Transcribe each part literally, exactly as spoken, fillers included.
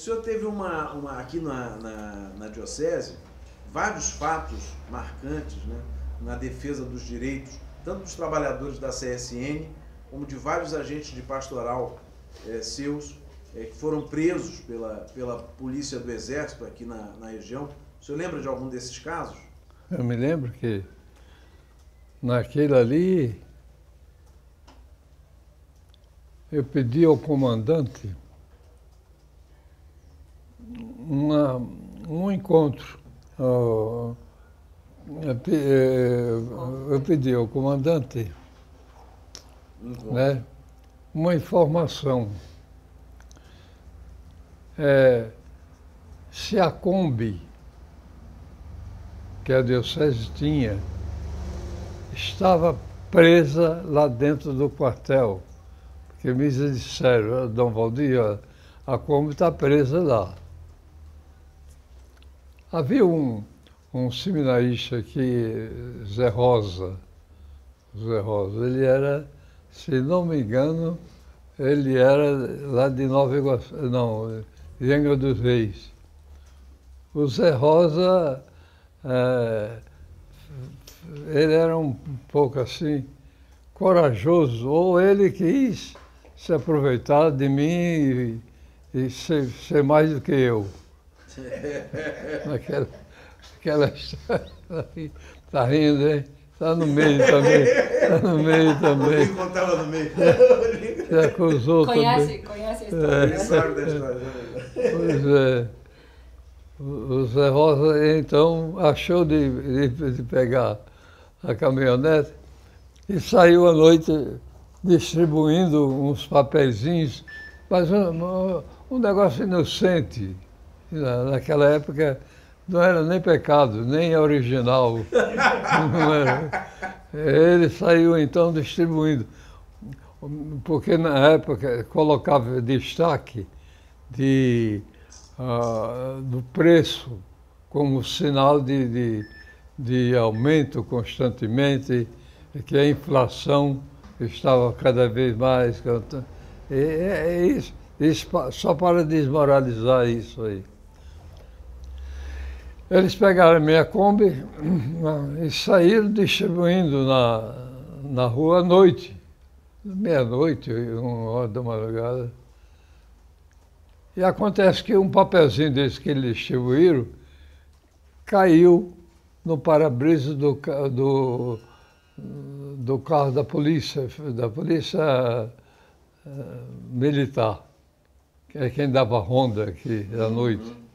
senhor teve uma, uma aqui na, na, na Diocese, vários fatos marcantes, né, na defesa dos direitos, tanto dos trabalhadores da C S N, como de vários agentes de pastoral é, seus, é, que foram presos pela, pela polícia do Exército aqui na, na região. O senhor lembra de algum desses casos? Eu me lembro que naquele ali eu pedi ao comandante uma, um encontro. Eu, eu pedi ao comandante, né, uma informação. É, se a Kombi que a Diocese tinha estava presa lá dentro do quartel. Porque me disseram, Dom Valdir, a Kombi está presa lá. Havia um, um seminarista aqui, Zé Rosa. Zé Rosa, ele era, se não me engano, ele era lá de Nova Iguaçu, não, de Angra dos Reis. O Zé Rosa, é, ele era um pouco assim, corajoso, ou ele quis se aproveitar de mim e, e ser, ser mais do que eu. Naquela, aquela história, tá rindo, hein? Está no meio também, está no meio também. O Lincoln estava no meio. Se acusou conhece, também. conhece a história. Ele sabe da história. Pois é. O Zé Rosa, então, achou de, de, de pegar a caminhonete e saiu à noite distribuindo uns papeizinhos, mas um, um negócio inocente. Naquela época não era nem pecado, nem original. Não era. Ele saiu então distribuindo, porque na época colocava destaque de, uh, do preço como sinal de, de, de aumento constantemente, que a inflação estava cada vez mais. É, é isso, isso só para desmoralizar isso aí. Eles pegaram a minha Kombi e saíram distribuindo na, na rua à noite, meia-noite, uma hora da madrugada. E acontece que um papelzinho desse que eles distribuíram caiu no para-brisa do, do, do carro da polícia, da polícia uh, militar, que é quem dava ronda aqui à noite.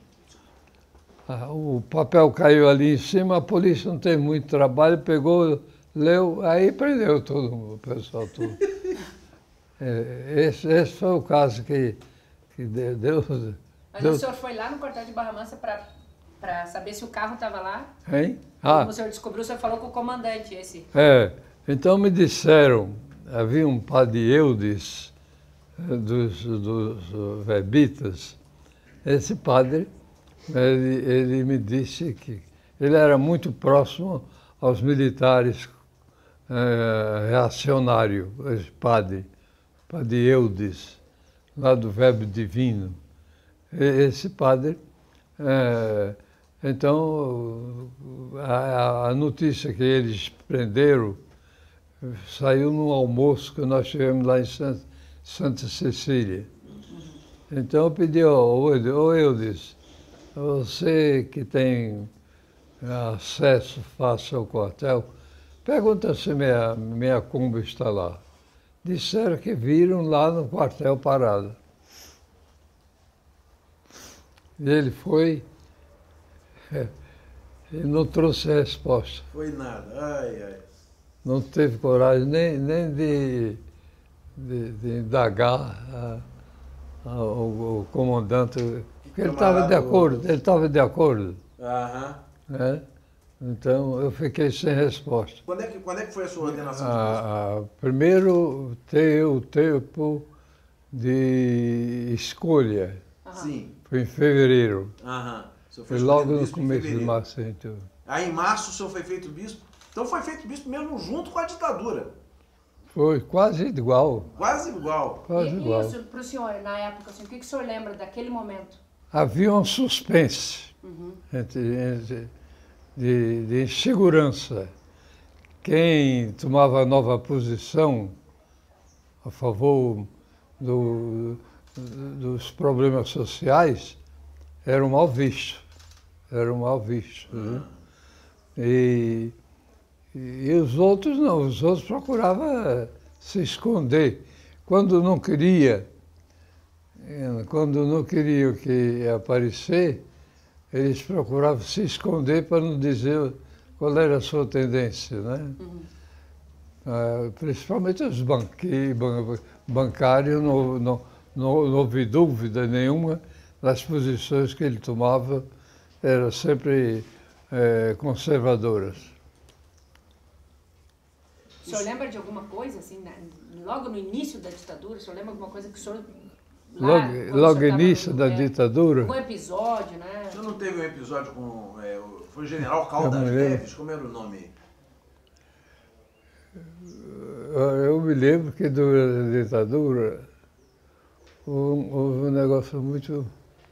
O papel caiu ali em cima, a polícia não teve muito trabalho, pegou, leu, aí prendeu todo mundo, o pessoal tudo. É, esse, esse foi o caso que, que deu... Mas deu... o senhor foi lá no quartel de Barra Mansa para saber se o carro estava lá? Hein? Ah, como o senhor descobriu, o senhor falou com o comandante esse. É, então me disseram, havia um padre Eudes, dos, dos Vebitas, esse padre, Ele, ele me disse que ele era muito próximo aos militares é, reacionários, esse padre, padre Eudes, lá do Verbo Divino. E, esse padre, é, então, a, a notícia que eles prenderam saiu num almoço que nós tivemos lá em Santa, Santa Cecília. Então eu pedi ao Eudes, você que tem acesso fácil ao quartel, pergunta se minha, minha Kombi está lá. Disseram que viram lá no quartel parado. E ele foi e não trouxe resposta. Foi nada, ai, ai. Não teve coragem nem, nem de, de, de indagar a, a, o, o comandante. Porque ele estava de acordo, ele estava de acordo. Aham. Né? Então eu fiquei sem resposta. Quando é que, quando é que foi a sua ordenação de Ah, primeiro ter o tempo de escolha. bispo? Sim. Foi em fevereiro. Aham. O senhor Foi escolhido logo no bispo em começo de fevereiro. março. Então. Aí em março o senhor foi feito bispo? Então foi feito bispo mesmo junto com a ditadura. Foi quase igual. Quase igual. Quase E, igual. e para o senhor, na época, assim, o que, que o senhor lembra daquele momento? havia um suspense Uhum. entre, entre, de, de insegurança. Quem tomava nova posição a favor do, dos problemas sociais era mal visto. Era mal visto. Né? E, e os outros não, os outros procuravam se esconder. Quando não queria, quando não queriam que aparecer, eles procuravam se esconder para não dizer qual era a sua tendência, né? Uhum. Ah, principalmente os banque, ban, bancários, não, não, não, não houve dúvida nenhuma das posições que ele tomava, eram sempre é, conservadoras. O senhor lembra de alguma coisa, assim, logo no início da ditadura, o senhor lembra de alguma coisa que o senhor... Lá, logo logo início da é, ditadura? Algum episódio, né? O senhor não teve um episódio com... É, foi o general Caldas Neves? Como era o nome? Eu me lembro que durante a ditadura houve um negócio muito...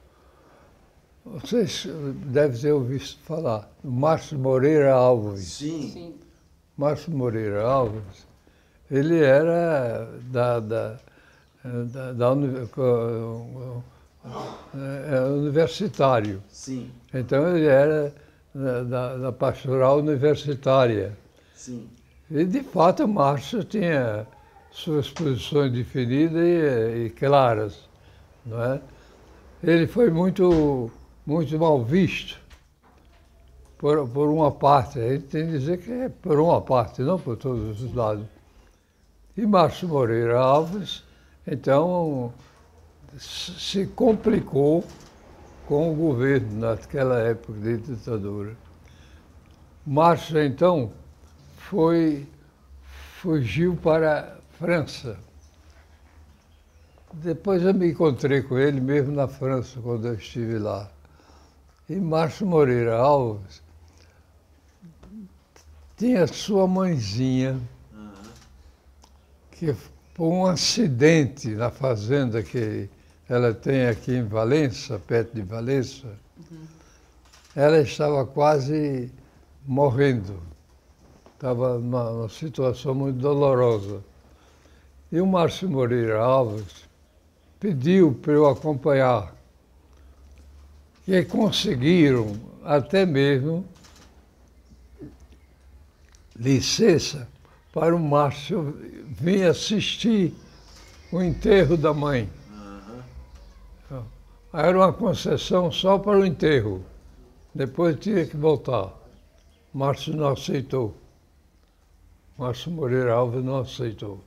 Vocês devem ter ouvido falar. Márcio Moreira Alves. Sim. Sim. Márcio Moreira Alves, ele era da, da, da, da universitário. Sim. Então ele era da, da pastoral universitária. Sim. E de fato o Márcio tinha suas posições definidas e, e claras, não é? Ele foi muito, muito mal visto. Por, por uma parte, a gente tem que dizer que é por uma parte, não por todos os lados. E Márcio Moreira Alves, então, se complicou com o governo naquela época de ditadura. Márcio, então, foi, fugiu para a França. Depois eu me encontrei com ele mesmo na França, quando eu estive lá. E Márcio Moreira Alves tinha sua mãezinha, uhum. que por um acidente na fazenda que ela tem aqui em Valença, perto de Valença, uhum. ela estava quase morrendo. Estava numa, numa situação muito dolorosa. E o Márcio Moreira Alves pediu para eu acompanhar. E conseguiram até mesmo licença para o Márcio vir assistir o enterro da mãe. Uhum. Era uma concessão só para o enterro. Depois tinha que voltar. Márcio não aceitou. Márcio Moreira Alves não aceitou.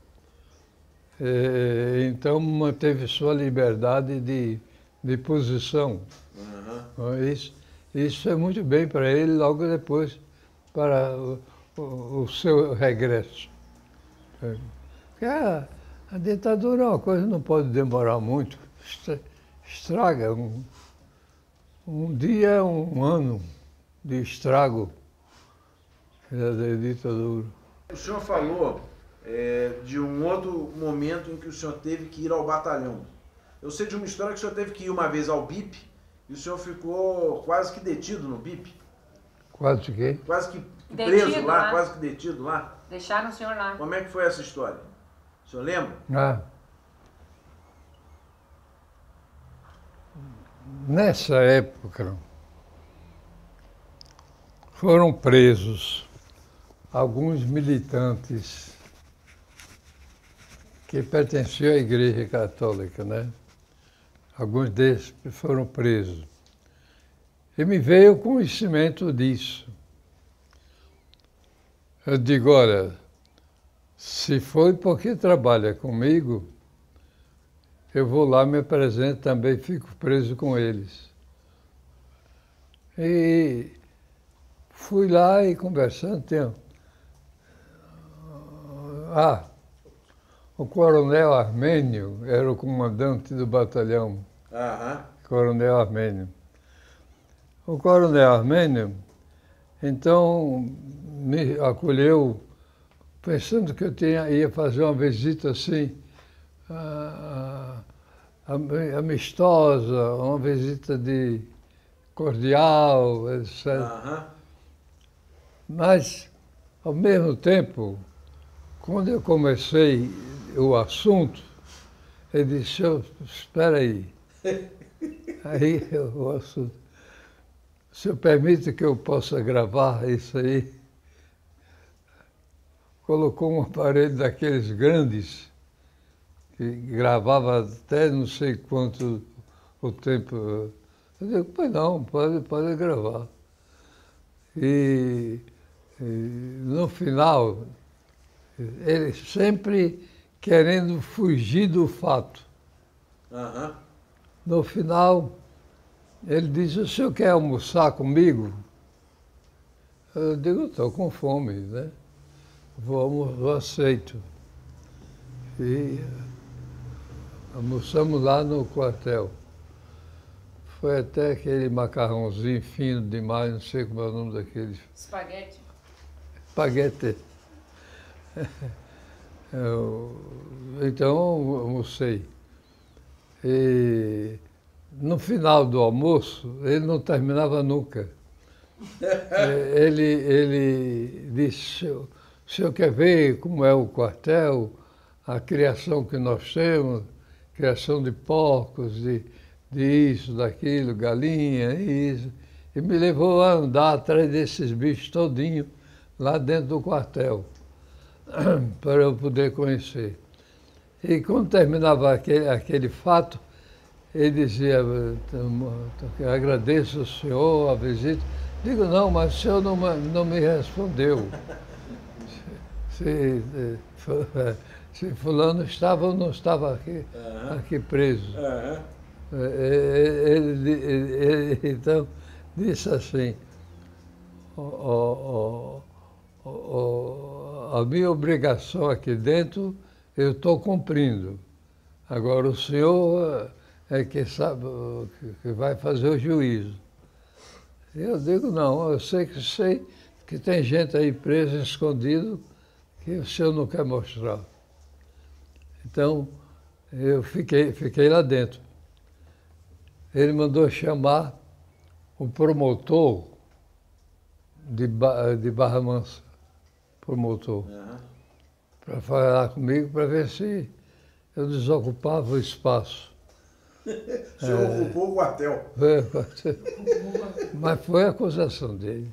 E, então manteve sua liberdade de, de posição. Uhum. Isso, isso é muito bem para ele logo depois para o, o, o seu regresso. Porque a, a ditadura é uma coisa que não pode demorar muito, estraga. Um, um dia é um ano de estrago da ditadura. O senhor falou é, de um outro momento em que o senhor teve que ir ao batalhão. Eu sei de uma história que o senhor teve que ir uma vez ao B I P e o senhor ficou quase que detido no B I P. Quase que quê? Quase que detido preso lá, lá, quase que detido lá. Deixaram o senhor lá. Como é que foi essa história? O senhor lembra? Ah. Nessa época, foram presos alguns militantes que pertenciam à Igreja Católica, né? Alguns deles foram presos. E me veio o conhecimento disso. Eu digo, olha, se foi porque trabalha comigo, eu vou lá, me apresento também, fico preso com eles. E fui lá e conversando, tenho... Ah, o coronel Armênio era o comandante do batalhão. Aham. Coronel Armênio. O coronel Armênio, então, me acolheu, pensando que eu tinha, ia fazer uma visita assim, a, amistosa, uma visita de cordial, etcétera. Aham. Mas, ao mesmo tempo, quando eu comecei o assunto, ele disse, "Eu- espera aí. Aí o assunto, o senhor permite que eu possa gravar isso aí? Colocou um aparelho daqueles grandes, que gravava até não sei quanto o tempo. Eu digo, pois não, pode, pode gravar. E, e no final, ele sempre querendo fugir do fato. Aham. No final, ele disse, o senhor quer almoçar comigo? Eu digo, estou com fome, né? Vou almoçar, eu aceito. E almoçamos lá no quartel. Foi até aquele macarrãozinho fino demais, não sei como é o nome daquele. Espaguete. Espaguete. Eu, então, almocei. E no final do almoço, ele não terminava nunca. Ele, ele disse, o senhor quer ver como é o quartel, a criação que nós temos, criação de porcos, de, de isso, daquilo, galinha, isso. E me levou a andar atrás desses bichos todinhos lá dentro do quartel, para eu poder conhecer. E quando terminava aquele, aquele fato, ele dizia, agradeço ao senhor a visita. Digo, não, mas o senhor não, não me respondeu. Se, se fulano estava ou não estava aqui, uhum. aqui preso. Uhum. Ele, ele, ele, então, disse assim, oh, oh, oh, a minha obrigação aqui dentro eu estou cumprindo. Agora o senhor é que sabe, que vai fazer o juízo. Eu digo, não, eu sei que sei que tem gente aí presa, escondido, que o senhor não quer mostrar. Então, eu fiquei, fiquei lá dentro. Ele mandou chamar o promotor de, ba de Barra Mansa, promotor, uhum. para falar comigo, para ver se eu desocupava o espaço. O senhor é, ocupou o quartel. Foi, mas foi a acusação dele.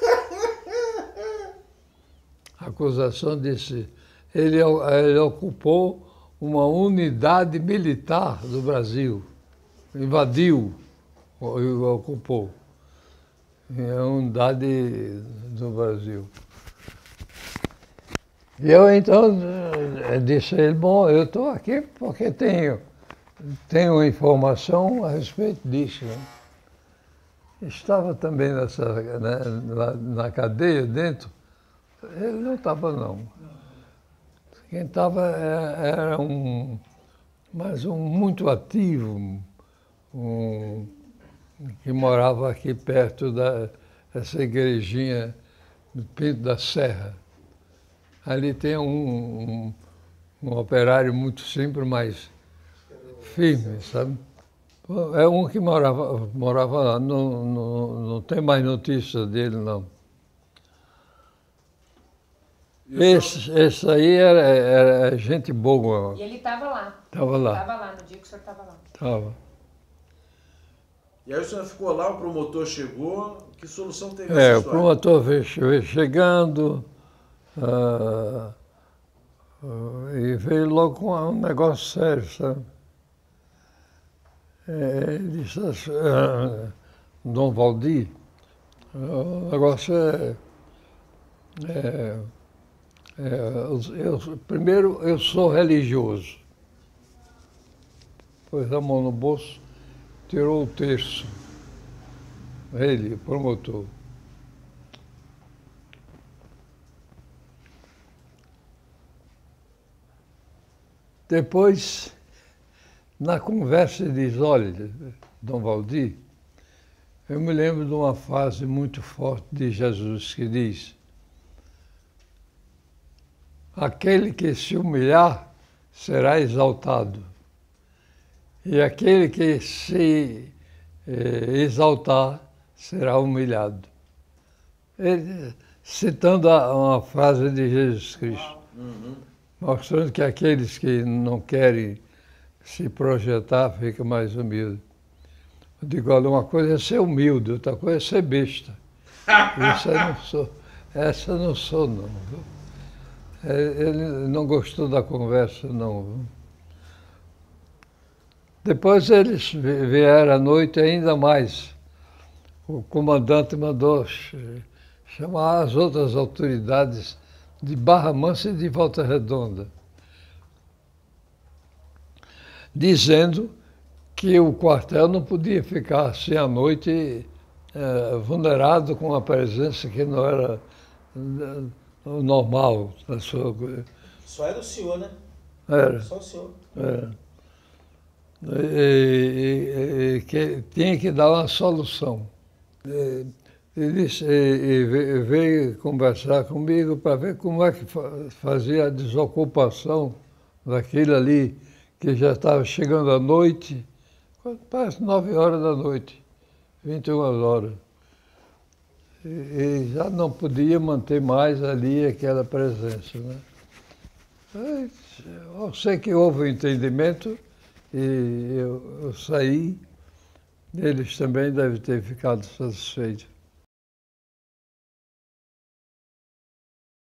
A acusação disse, ele, ele ocupou uma unidade militar do Brasil, invadiu e ocupou. É a unidade do Brasil. E eu então disse a ele, bom, eu estou aqui porque tenho, tenho informação a respeito disso. Né? Estava também nessa, né, na, na cadeia dentro, ele não estava não. Quem estava era, era um, mas um muito ativo, um, que morava aqui perto da, dessa igrejinha do Pinto da Serra. Ali tem um, um, um operário muito simples, mas firme, sabe? É um que morava, morava lá, não, não, não tem mais notícia dele, não. Esse, esse aí era, era gente boa. E ele estava lá? Estava lá. Estava lá, no dia que o senhor estava lá? Estava. E aí o senhor ficou lá, o promotor chegou, que solução teve essa É, história? o promotor veio, veio chegando, uh, uh, e veio logo com um negócio sério, sabe? É, ele disse assim, uh, Dom Valdir, o negócio é, é, é eu, primeiro, eu sou religioso. Pôs a mão no bolso, tirou o terço. Ele, o promotor. Depois, na conversa, ele diz, olha, Dom Valdir, eu me lembro de uma frase muito forte de Jesus que diz, aquele que se humilhar será exaltado, e aquele que se eh, exaltar será humilhado. Ele, citando a, uma frase de Jesus Cristo, Uhum. mostrando que aqueles que não querem se projetar ficam mais humildes. Eu digo, olha, uma coisa é ser humilde, outra coisa é ser besta. Isso eu não sou, essa eu não sou, não. Viu? Ele não gostou da conversa, não. Viu? Depois eles vieram à noite ainda mais. O comandante mandou chamar as outras autoridades de Barra Mansa e de Volta Redonda, dizendo que o quartel não podia ficar assim à noite é, vulnerado com uma presença que não era é, normal. Na sua... Só era o senhor, né? Era. Só o senhor. Era. E, e, e que tinha que dar uma solução. E, ele disse, e, e veio conversar comigo para ver como é que fazia a desocupação daquilo ali, que já estava chegando à noite, quase nove horas da noite, vinte e uma horas. E, e já não podia manter mais ali aquela presença, né? Eu sei que houve um entendimento e eu, eu saí, eles também devem ter ficado satisfeitos.